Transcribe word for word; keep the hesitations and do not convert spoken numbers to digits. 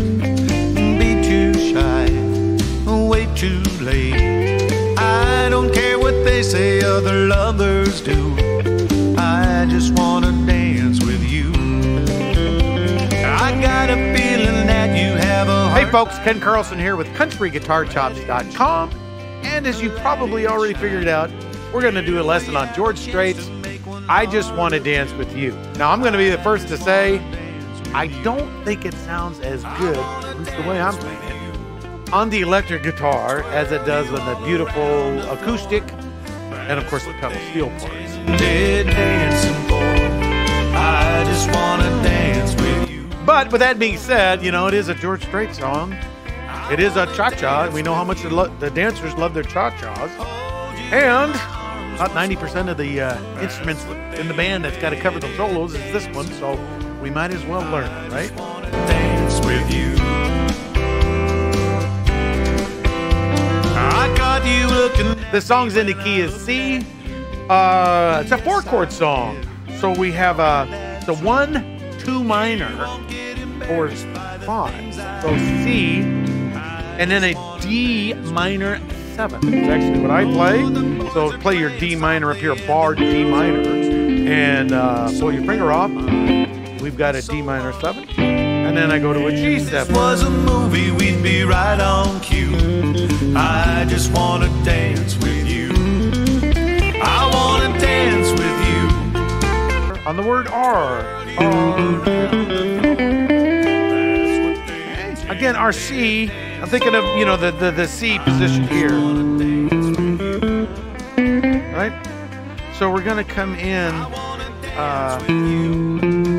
be too shy, way too late. I don't care what they say other lovers do, I just wanna dance with you. I got a feeling that you have a heart. Hey folks, Ken Carlson here with country guitar chops dot com, and as you probably already figured out, we're going to do a lesson on George Strait's I Just Want to Dance With You. Now I'm going to be the first to say I don't think it sounds as good, at least the way I'm playing it, on the electric guitar as it does on the beautiful acoustic and of course the pedal steel parts. I just want to dance with you. But with that being said, you know, it is a George Strait song. It is a cha-cha. We know how much the, lo the dancers love their cha-chas. And about ninety percent of the uh, instruments in the band that's got to cover the solos is this one, so we might as well learn it, right? Dance with you. I got you looking. The song's in the key is C. Uh, it's a four-chord song. So we have uh, the one, two minor, or five. So C, and then a D minor seven. It's actually what I play. So play your D minor up here, bar D minor, and uh, pull your finger off. We've got a D minor seven, and then I go to a G seven. If this was a movie, we'd be right on cue. I just want to dance with you. I want to dance with you. On the word R. R. Again, our C. I'm thinking of, you know, the, the, the C position here. Right? So we're going to come in. Uh,